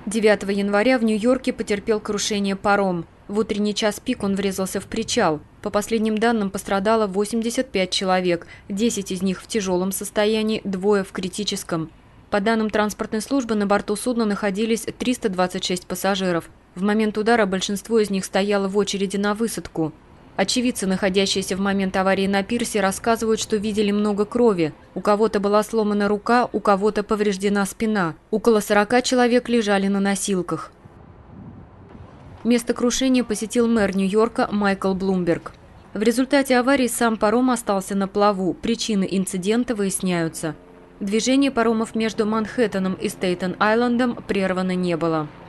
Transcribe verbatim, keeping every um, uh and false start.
девятого января в Нью-Йорке потерпел крушение паром. В утренний час пик он врезался в причал. По последним данным, пострадало восемьдесят пять человек, десять из них в тяжелом состоянии, двое в критическом. По данным транспортной службы, на борту судна находились триста двадцать шесть пассажиров. В момент удара большинство из них стояло в очереди на высадку. Очевидцы, находящиеся в момент аварии на пирсе, рассказывают, что видели много крови. У кого-то была сломана рука, у кого-то повреждена спина. Около сорока человек лежали на носилках. Место крушения посетил мэр Нью-Йорка Майкл Блумберг. В результате аварии сам паром остался на плаву, причины инцидента выясняются. Движение паромов между Манхэттеном и Стейтен-Айлендом прервано не было.